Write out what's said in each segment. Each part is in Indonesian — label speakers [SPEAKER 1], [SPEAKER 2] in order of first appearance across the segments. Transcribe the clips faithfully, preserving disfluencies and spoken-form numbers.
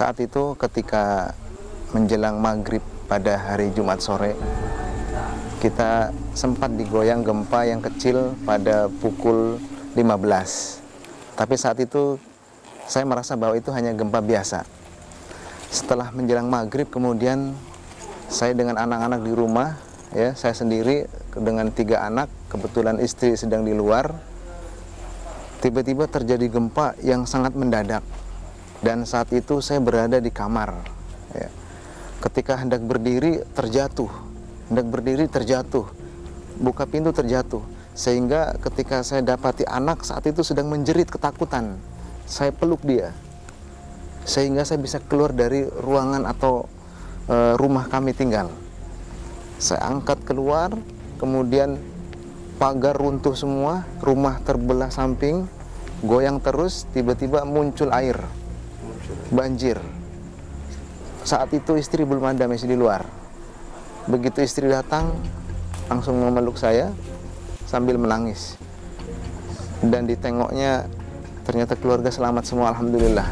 [SPEAKER 1] Saat itu ketika menjelang maghrib pada hari Jumat sore, kita sempat digoyang gempa yang kecil pada pukul lima belas. Tapi saat itu saya merasa bahwa itu hanya gempa biasa. Setelah menjelang maghrib kemudian saya dengan anak-anak di rumah, ya saya sendiri dengan tiga anak, kebetulan istri sedang di luar. Tiba-tiba terjadi gempa yang sangat mendadak, dan saat itu saya berada di kamar. Ya. Ketika hendak berdiri terjatuh, hendak berdiri terjatuh, buka pintu terjatuh, sehingga ketika saya dapati anak saat itu sedang menjerit ketakutan, saya peluk dia, sehingga saya bisa keluar dari ruangan atau e, rumah kami tinggal. Saya angkat keluar, kemudian pagar runtuh semua, rumah terbelah samping, goyang terus, tiba-tiba muncul air, banjir. Saat itu istri belum ada, masih di luar. Begitu istri datang, langsung memeluk saya sambil menangis. Dan ditengoknya, ternyata keluarga selamat semua, alhamdulillah.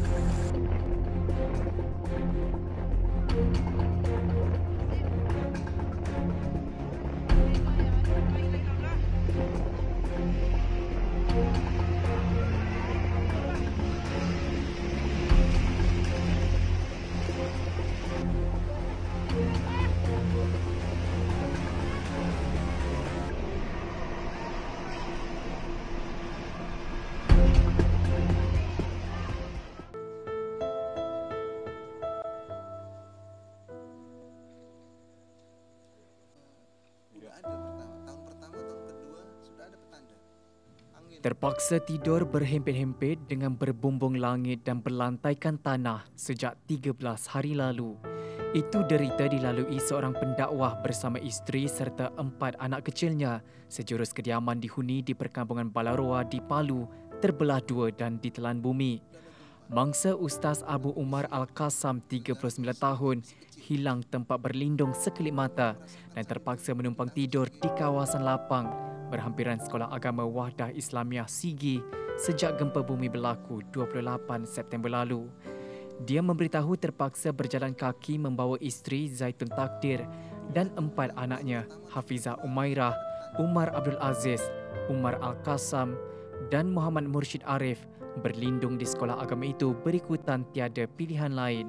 [SPEAKER 2] Terpaksa tidur berhempit-hempit dengan berbumbung langit dan berlantaikan tanah sejak tiga belas hari lalu. Itu derita dilalui seorang pendakwah bersama isteri serta empat anak kecilnya sejurus kediaman dihuni di perkampungan Balaroa di Palu terbelah dua dan ditelan bumi. Mangsa Ustaz Abu Umar Al-Qassam, tiga puluh sembilan tahun, hilang tempat berlindung sekelip mata dan terpaksa menumpang tidur di kawasan lapang berhampiran Sekolah Agama Wahdah Islamiah Sigi sejak gempa bumi berlaku dua puluh lapan September lalu. Dia memberitahu terpaksa berjalan kaki membawa isteri Zaitun Takdir dan empat anaknya Hafizah Umairah, Umar Abdul Aziz, Umar Al-Qassam dan Muhammad Mursyid Arif berlindung di sekolah agama itu berikutan tiada pilihan lain.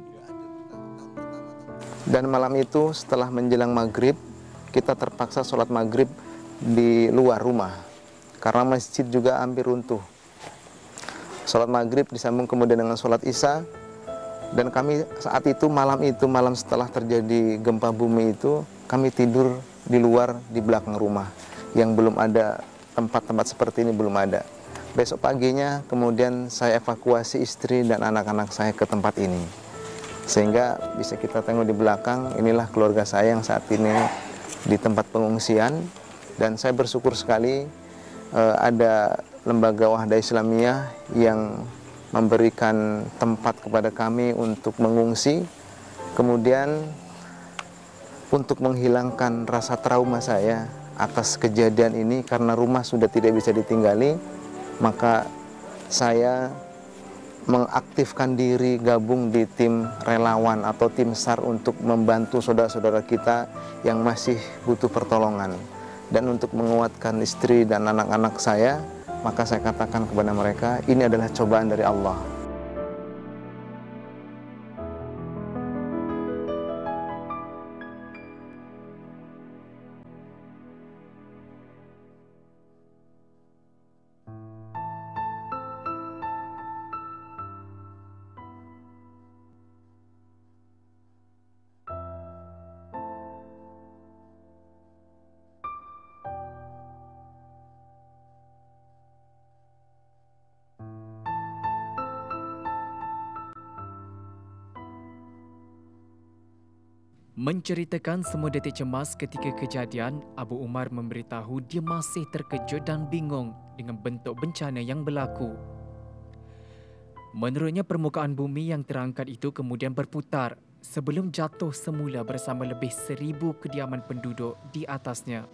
[SPEAKER 1] Dan malam itu setelah menjelang maghrib, kita terpaksa sholat maghrib di luar rumah karena masjid juga hampir runtuh. Sholat maghrib disambung kemudian dengan sholat isya, dan kami saat itu malam itu malam setelah terjadi gempa bumi itu kami tidur di luar di belakang rumah yang belum ada tempat-tempat seperti ini, belum ada. Besok paginya kemudian saya evakuasi istri dan anak-anak saya ke tempat ini, sehingga bisa kita tengok di belakang, inilah keluarga saya yang saat ini di tempat pengungsian. Dan saya bersyukur sekali uh, ada lembaga Wahdah Islamiyah yang memberikan tempat kepada kami untuk mengungsi. Kemudian untuk menghilangkan rasa trauma saya atas kejadian ini, karena rumah sudah tidak bisa ditinggali, maka saya mengaktifkan diri gabung di tim relawan atau tim SAR untuk membantu saudara-saudara kita yang masih butuh pertolongan. Dan untuk menguatkan istri dan anak-anak saya, maka saya katakan kepada mereka, ini adalah cobaan dari Allah.
[SPEAKER 2] Menceritakan semua detik cemas ketika kejadian, Abu Umar memberitahu dia masih terkejut dan bingung dengan bentuk bencana yang berlaku. Menurutnya, permukaan bumi yang terangkat itu kemudian berputar sebelum jatuh semula bersama lebih seribu kediaman penduduk di atasnya.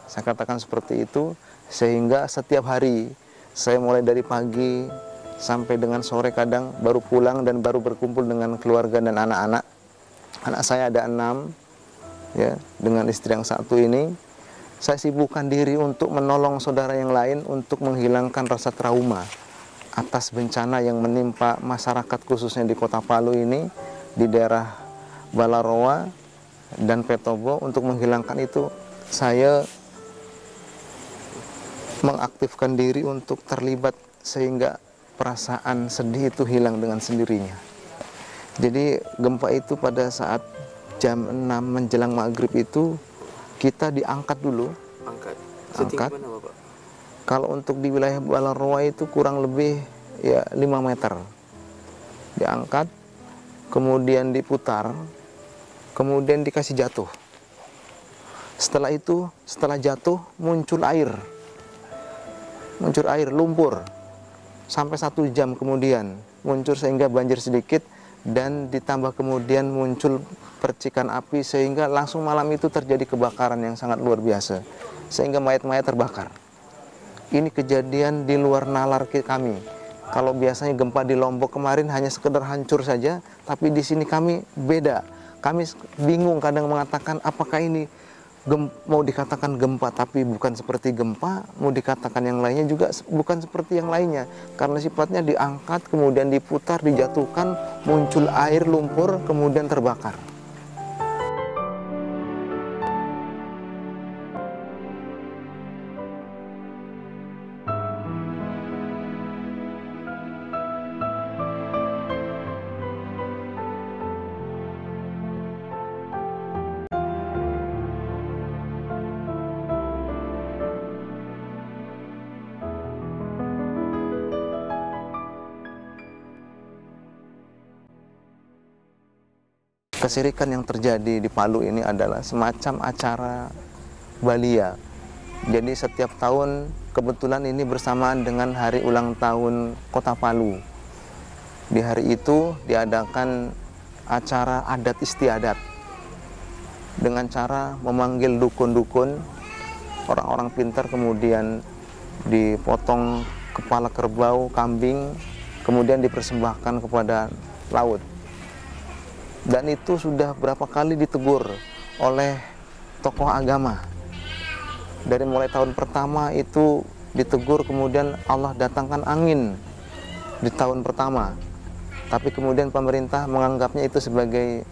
[SPEAKER 1] Saya katakan seperti itu, sehingga setiap hari saya mulai dari pagi sampai dengan sore kadang baru pulang dan baru berkumpul dengan keluarga dan anak-anak. Anak saya ada enam, ya, dengan istri yang satu ini. Saya sibukkan diri untuk menolong saudara yang lain untuk menghilangkan rasa trauma atas bencana yang menimpa masyarakat khususnya di Kota Palu ini, di daerah Balaroa dan Petobo. Untuk menghilangkan itu, saya mengaktifkan diri untuk terlibat sehingga perasaan sedih itu hilang dengan sendirinya. Jadi gempa itu pada saat jam enam menjelang maghrib itu kita diangkat dulu.
[SPEAKER 3] Angkat.
[SPEAKER 1] Angkat.
[SPEAKER 3] Mana, Bapak?
[SPEAKER 1] Kalau untuk di wilayah Balaroa itu kurang lebih ya lima meter. Diangkat, kemudian diputar, kemudian dikasih jatuh. Setelah itu, setelah jatuh muncul air. Muncul air, lumpur. Sampai satu jam kemudian muncul sehingga banjir sedikit, dan ditambah kemudian muncul percikan api sehingga langsung malam itu terjadi kebakaran yang sangat luar biasa sehingga mayat-mayat terbakar. Ini kejadian di luar nalar kami. Kalau biasanya gempa di Lombok kemarin hanya sekedar hancur saja, tapi di sini kami beda. Kami bingung kadang mengatakan apakah ini Gem, mau dikatakan gempa tapi bukan seperti gempa, mau dikatakan yang lainnya juga bukan seperti yang lainnya, karena sifatnya diangkat, kemudian diputar, dijatuhkan, muncul air, lumpur, kemudian terbakar. Kesirikan yang terjadi di Palu ini adalah semacam acara Balia. Jadi setiap tahun kebetulan ini bersamaan dengan hari ulang tahun Kota Palu. Di hari itu diadakan acara adat istiadat dengan cara memanggil dukun-dukun, orang-orang pintar, kemudian dipotong kepala kerbau, kambing, kemudian dipersembahkan kepada laut. Dan itu sudah berapa kali ditegur oleh tokoh agama. Dari mulai tahun pertama itu ditegur, kemudian Allah datangkan angin di tahun pertama. Tapi kemudian pemerintah menganggapnya itu sebagai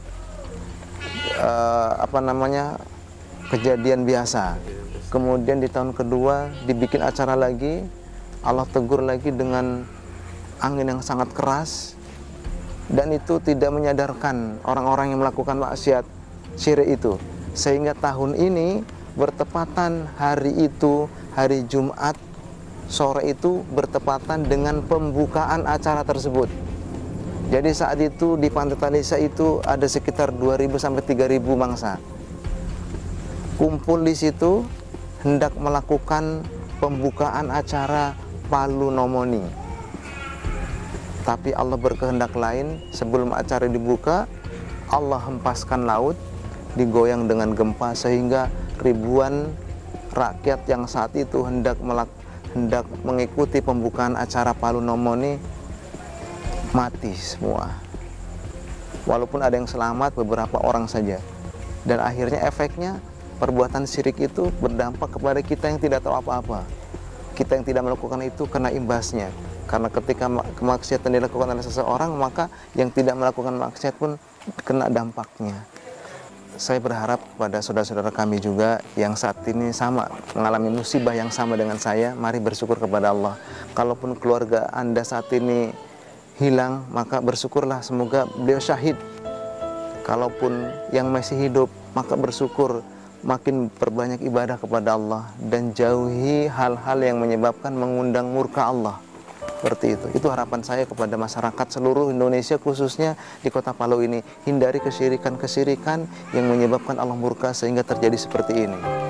[SPEAKER 1] uh, apa namanya kejadian biasa. Kemudian di tahun kedua dibikin acara lagi, Allah tegur lagi dengan angin yang sangat keras. Dan itu tidak menyadarkan orang-orang yang melakukan maksiat syirik itu. Sehingga tahun ini bertepatan hari itu, hari Jumat sore itu bertepatan dengan pembukaan acara tersebut. Jadi saat itu di Pantai Talisa itu ada sekitar dua ribu sampai tiga ribu mangsa. Kumpul di situ hendak melakukan pembukaan acara Palu Nomoni. Tapi Allah berkehendak lain, sebelum acara dibuka, Allah hempaskan laut, digoyang dengan gempa, sehingga ribuan rakyat yang saat itu hendak melak, hendak mengikuti pembukaan acara Palu Nomoni mati semua. Walaupun ada yang selamat, beberapa orang saja. Dan akhirnya efeknya, perbuatan syirik itu berdampak kepada kita yang tidak tahu apa-apa. Kita yang tidak melakukan itu kena imbasnya. Karena ketika kemaksiatan dilakukan oleh seseorang, maka yang tidak melakukan maksiat pun kena dampaknya. Saya berharap pada saudara-saudara kami juga yang saat ini sama mengalami musibah yang sama dengan saya, mari bersyukur kepada Allah. Kalaupun keluarga Anda saat ini hilang, maka bersyukurlah, semoga beliau syahid. Kalaupun yang masih hidup, maka bersyukur, makin perbanyak ibadah kepada Allah dan jauhi hal-hal yang menyebabkan mengundang murka Allah. Seperti itu. Itu harapan saya kepada masyarakat seluruh Indonesia, khususnya di Kota Palu ini. Hindari kesyirikan-kesyirikan yang menyebabkan Allah murka sehingga terjadi seperti ini.